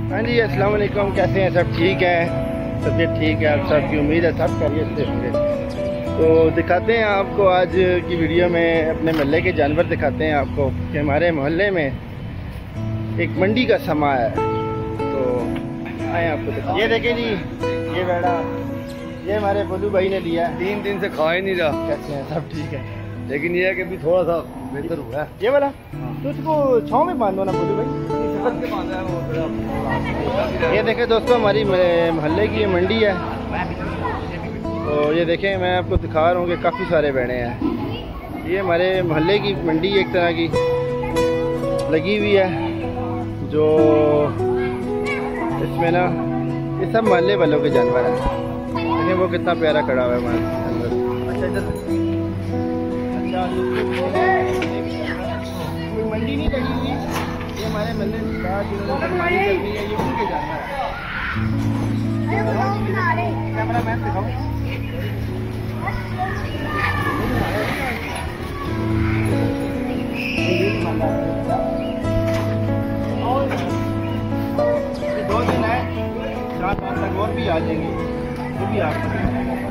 हाँ जी, अस्सलाम वालेकुम। कैसे हैं? सब ठीक है? तबीयत ठीक है? आप सबकी उम्मीद है सब खैरियत से होंगे। तो दिखाते हैं आपको आज की वीडियो में अपने मोहल्ले के जानवर दिखाते हैं आपको कि हमारे मोहल्ले में एक मंडी का समा है। तो आए आपको दिखाते। ये देखें जी, ये बैठा, ये हमारे बोलू भाई ने लिया। 3 दिन से खा ही नहीं रहा। कैसे हैं? सब ठीक है, लेकिन ये है कि भी थोड़ा सा बेहतर हुआ है। ये वाला तो उसको छाँव में बांधो ना बोलू भाई। ये देखें दोस्तों, हमारी मोहल्ले की ये मंडी है। तो ये देखें, मैं आपको दिखा रहा हूँ कि काफ़ी सारे बैठे हैं। ये हमारे मोहल्ले की मंडी एक तरह की लगी हुई है, जो इसमें ना ये सब मोहल्ले वालों के जानवर हैं। देखें वो कितना प्यारा खड़ा हुआ है हमारे अंदर। कोई मंडी नहीं लगी हुई, ये हमारे मोहल्ले है, ये उनके जानवर है। कैमरा मैन दिखाओ। ये 2 दिन है, 4-5 तक और भी आ जाएंगे, वो भी आप